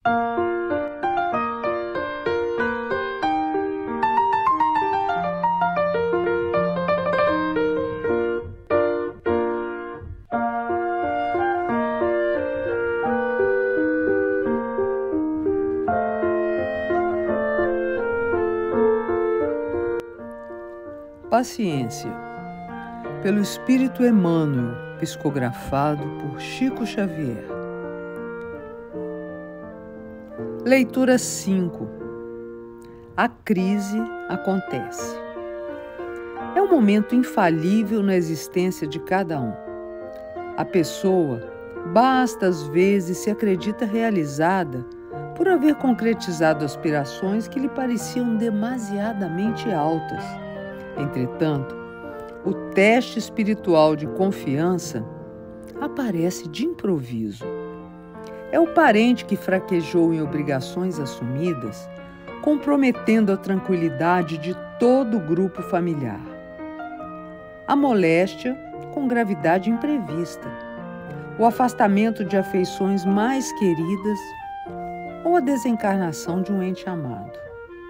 Paciência, pelo Espírito Emmanuel, psicografado por Chico Xavier. Leitura 5. A crise acontece. É um momento infalível na existência de cada um. A pessoa, basta às vezes, se acredita realizada por haver concretizado aspirações que lhe pareciam demasiadamente altas. Entretanto, o teste espiritual de confiança aparece de improviso. É o parente que fraquejou em obrigações assumidas, comprometendo a tranquilidade de todo o grupo familiar. A moléstia com gravidade imprevista, o afastamento de afeições mais queridas ou a desencarnação de um ente amado.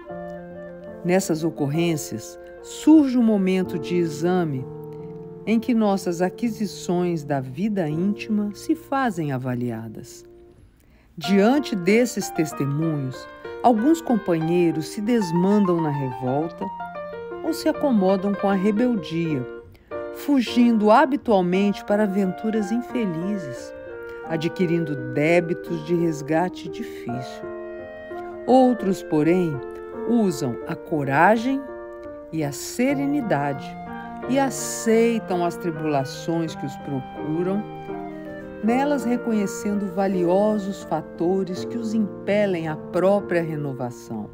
Nessas ocorrências, surge um momento de exame em que nossas aquisições da vida íntima se fazem avaliadas. Diante desses testemunhos, alguns companheiros se desmandam na revolta ou se acomodam com a rebeldia, fugindo habitualmente para aventuras infelizes, adquirindo débitos de resgate difícil. Outros, porém, usam a coragem e a serenidade e aceitam as tribulações que os procuram, nelas reconhecendo valiosos fatores que os impelem à própria renovação.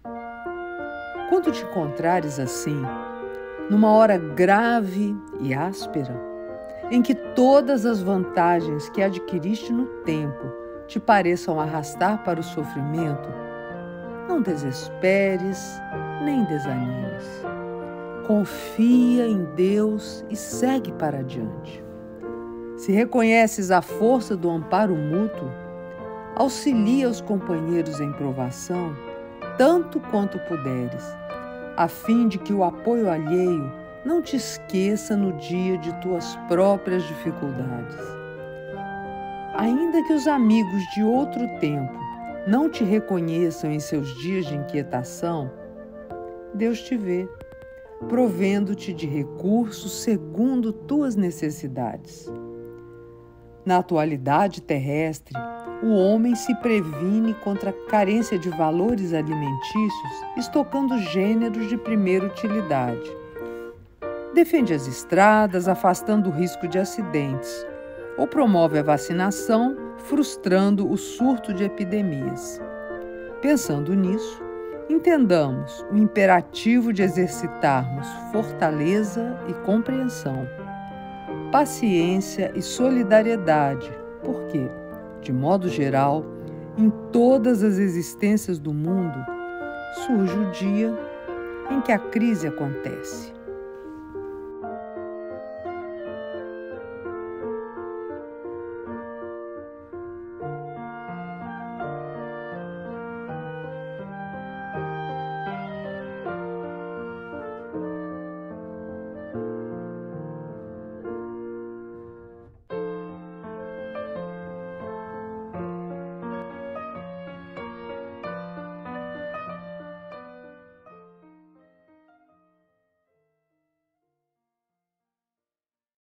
Quando te encontrares assim, numa hora grave e áspera, em que todas as vantagens que adquiriste no tempo te pareçam arrastar para o sofrimento, não desesperes nem desanimes. Confia em Deus e segue para adiante. Se reconheces a força do amparo mútuo, auxilia os companheiros em provação, tanto quanto puderes, a fim de que o apoio alheio não te esqueça no dia de tuas próprias dificuldades. Ainda que os amigos de outro tempo não te reconheçam em seus dias de inquietação, Deus te vê, provendo-te de recursos segundo tuas necessidades. Na atualidade terrestre, o homem se previne contra a carência de valores alimentícios, estocando gêneros de primeira utilidade. Defende as estradas, afastando o risco de acidentes, ou promove a vacinação, frustrando o surto de epidemias. Pensando nisso, entendamos o imperativo de exercitarmos fortaleza e compreensão, paciência e solidariedade, porque, de modo geral, em todas as existências do mundo, surge o dia em que a crise acontece.